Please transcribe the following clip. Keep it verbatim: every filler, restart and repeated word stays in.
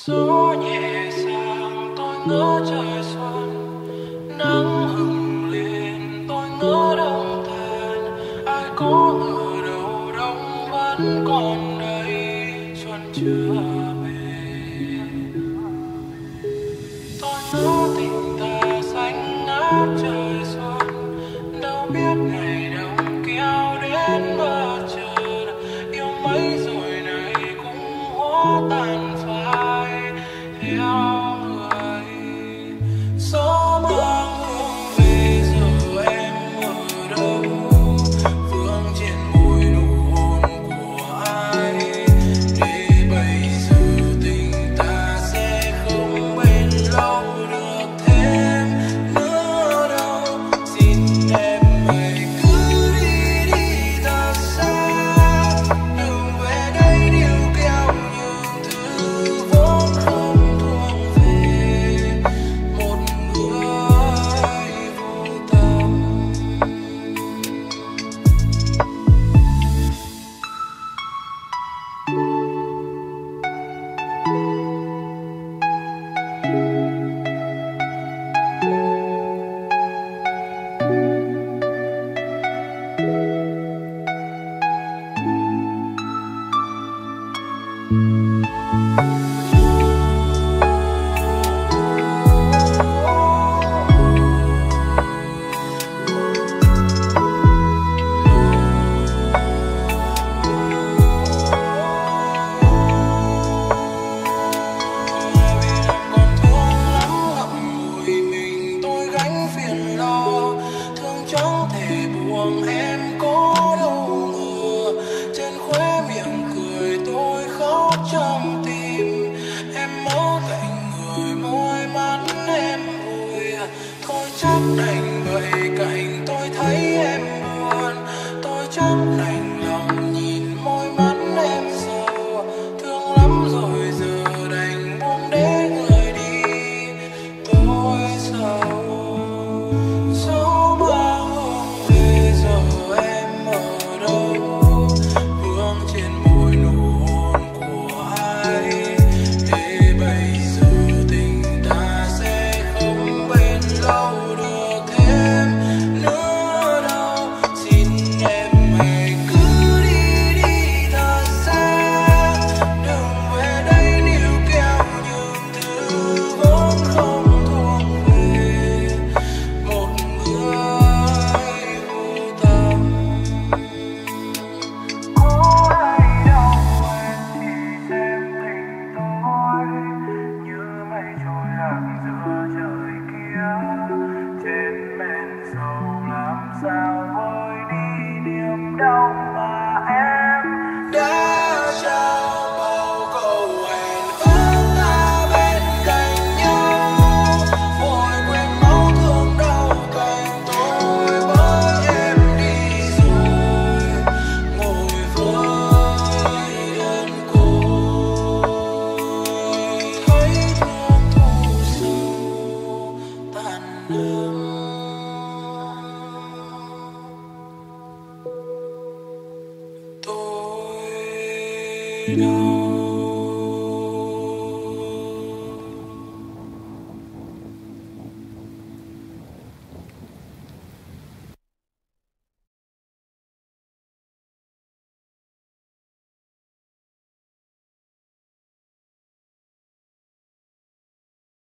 Gió nhẹ sang tôi ngỡ trời xuân, nắng hừng lên tôi ngỡ đông tàn. Ai có ở đâu đông vẫn còn đây, xuân chưa về. Tôi ngỡ tình ta xanh ngát trời xuân, đâu biết ngày đông kéo đến bờ trời. Yêu mấy rồi này cũng hóa tàn phai. Theo người gió mang hương về, giờ em ở đâu? Vương trên môi nụ hôn của ai? Để bây giờ tình ta sẽ không bên lâu, được thêm nữa đâu. Xin em hãy cứ đi đi thật xa, đừng về đây níu kéo những thứ vốn không thuộc về một người vô tâm. Đành vậy cảnh tôi thấy em buồn, tôi chấp đành lòng nhìn môi mắt em sầu. Thương lắm rồi giờ đành buông để người đi, tôi sầu. Gió mang hương về, giờ em ở đâu? Vương trên môi nụ hôn của ai? Để bây giờ tình ta sẽ không bên lâu, được thêm nữa đâu. Xin em hãy cứ đi đi thật xa, đừng về đây níu kéo những thứ vốn không thuộc về một người vô tâm. Có ai đâu em chỉ xem tình tôi như mây trôi lạc giữa trời kia. Trên men sầu làm sao vơi đi niềm đau mà em đã trao. Bao câu hẹn ước ta bên cạnh nhau, vội quên máu thương đau cành tôi bởi em đi rồi. Ngồi với đơn côi, thấy thương thu sầu tàn nương. Tôi đâu